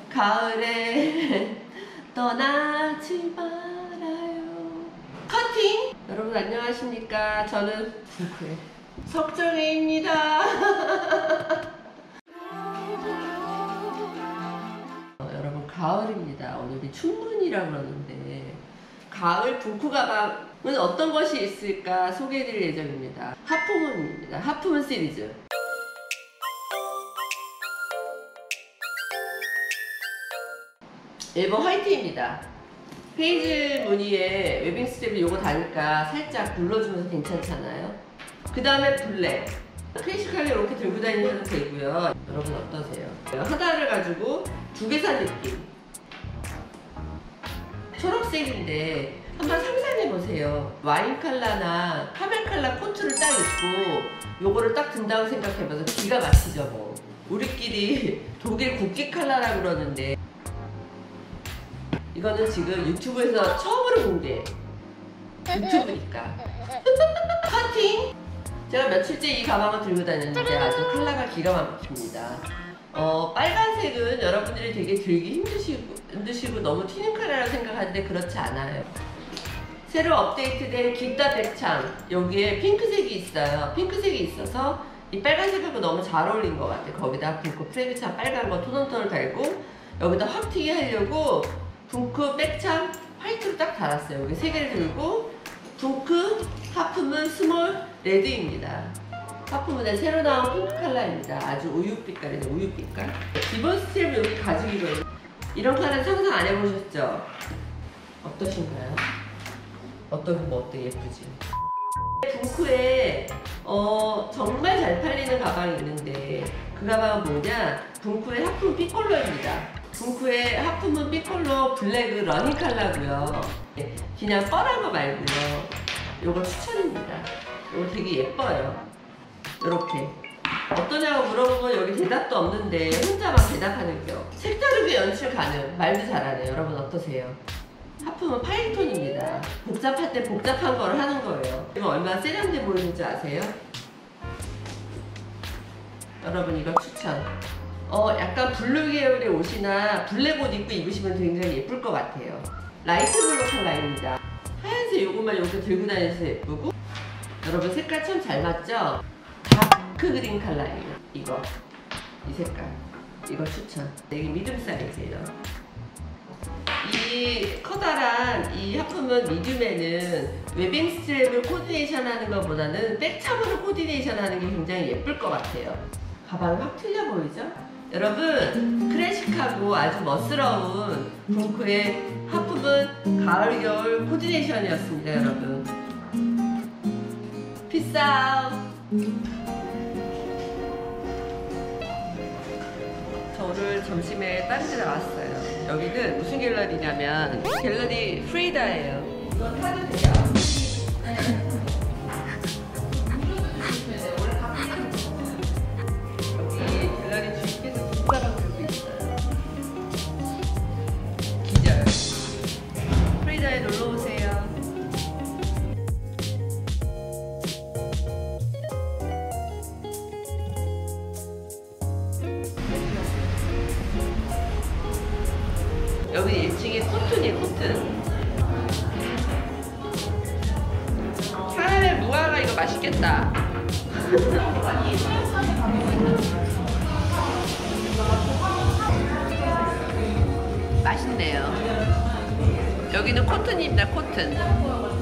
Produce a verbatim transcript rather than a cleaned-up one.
가을에 떠나지 말아요. 커팅! 여러분 안녕하십니까. 저는 붕크의 석정혜입니다. 어, 여러분 가을입니다. 오늘이 춘문이라고 그러는데 가을 붕크 가방은 어떤 것이 있을까 소개해드릴 예정입니다. 하프문입니다. 하프문 시리즈. 일 번 화이트입니다. 페이지 무늬에 웨빙 스트랩이 요거 다니까 살짝 눌러주면서 괜찮잖아요. 그 다음에 블랙. 클래식하게 이렇게 들고 다니셔도 되고요. 여러분 어떠세요? 하나를 가지고 두 개 산 느낌. 초록색인데 한번 상상해보세요. 와인 컬러나 카멜 컬러 코트를 딱 입고 요거를 딱 든다고 생각해봐서 기가 막히죠 뭐. 우리끼리 독일 국기 컬러라고 그러는데 이거는 지금 유튜브에서 처음으로 공개. 유튜브니까. 커팅! 제가 며칠째 이 가방을 들고 다녔는데 아주 컬러가 기가 막힙니다. 어, 빨간색은 여러분들이 되게 들기 힘드시고, 힘드시고 너무 튀는 컬러라고 생각하는데 그렇지 않아요. 새로 업데이트된 기타 백창. 여기에 핑크색이 있어요. 핑크색이 있어서 이 빨간색하고 너무 잘 어울린 것 같아요. 거기다 붕크 프레그찬 빨간 거 톤온톤을 달고 여기다 확 튀게 하려고 붕크 백창 화이트로 딱 달았어요. 여기 세 개를 들고 붕크 하프문 스몰 레드입니다. 하프문에 새로 나온 핑크 컬러입니다. 아주 우유 빛깔이죠. 우유 빛깔. 기본 스텝 여기 가죽이거든요. 이런 컬러 상상 안 해보셨죠? 어떠신가요? 어떤 뭐 어때 예쁘지? 붕크에 어, 정말 잘 팔리는 가방이 있는데 그 가방은 뭐냐? 붕크의 하프문 삐콜로입니다. 붕크의 하프문 삐콜로 블랙 러닝 컬러고요. 그냥 뻔한 거 말고요. 요거 추천입니다. 요거 되게 예뻐요. 요렇게 어떠냐고 물어보면 여기 대답도 없는데 혼자만 대답하는 겨. 색다르게 연출 가능. 말도 잘하네요. 여러분 어떠세요? 하프문 파인톤입니다. 복잡할 때 복잡한 걸 하는 거예요. 이거 얼마나 세련돼 보이는지 아세요? 여러분 이거 추천. 어 약간 블루 계열의 옷이나 블랙 옷 입고 입으시면 굉장히 예쁠 것 같아요. 라이트 블루 컬러입니다. 하얀색 요것만 이렇게 들고 다니셔서 예쁘고 여러분 색깔 참 잘 맞죠? 다크 그린 컬러예요. 이거 이 색깔 이거 추천. 되게 미디움 사이즈예요. 이 커다란 이 하프문 미디움에는 웨빙 스트랩을 코디네이션 하는 것보다는 백창으로 코디네이션 하는 게 굉장히 예쁠 것 같아요. 가방이 확 틀려 보이죠? 여러분 클래식하고 아주 멋스러운 붕크의 하프문 가을 겨울 코디네이션이었습니다. 여러분 피스 아웃. 저 오늘 점심에 다른 데 나왔어요. 여기는 무슨 갤러리냐면 갤러리 프리다예요. 이거 타도 돼요? 여기 일 층에 코튼이에요. 코튼. 카라멜 무화과 이거 맛있겠다. 맛있네요. 여기는 코튼입니다. 코튼.